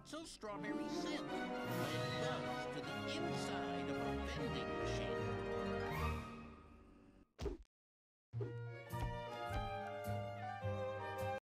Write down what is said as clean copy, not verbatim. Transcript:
so strawberries send what it does to the